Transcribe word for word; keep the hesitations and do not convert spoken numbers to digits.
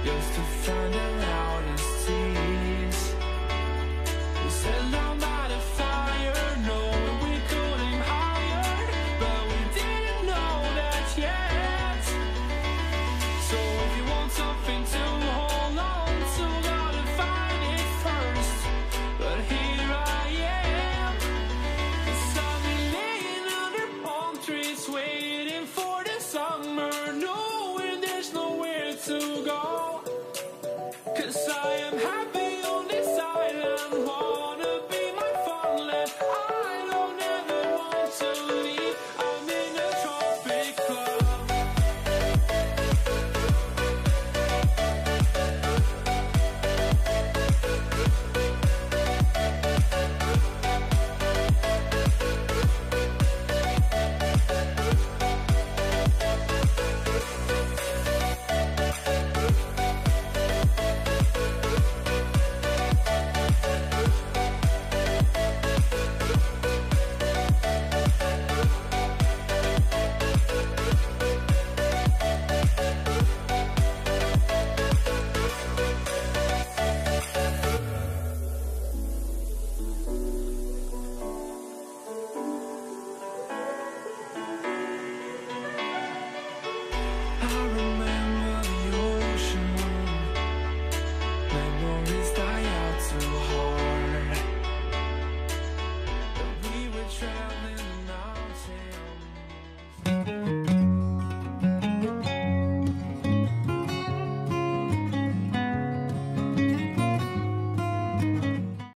just to find the loudest tears. We said down by the fire, knowing we could aim higher, but we didn't know that yet. So if you want something to hold on to, gotta find it first. But here I am, 'cause I've been laying under palm trees, waiting for the summer, knowing there's nowhere to go. 'Cause I am happy